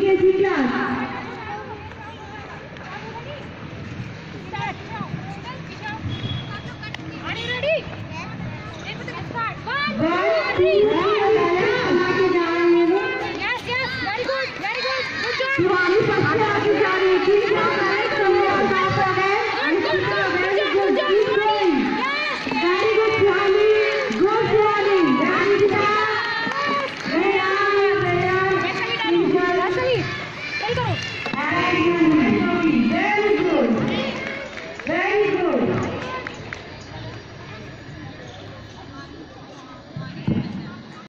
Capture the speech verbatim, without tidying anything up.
K G class. Are you ready? One, two, three.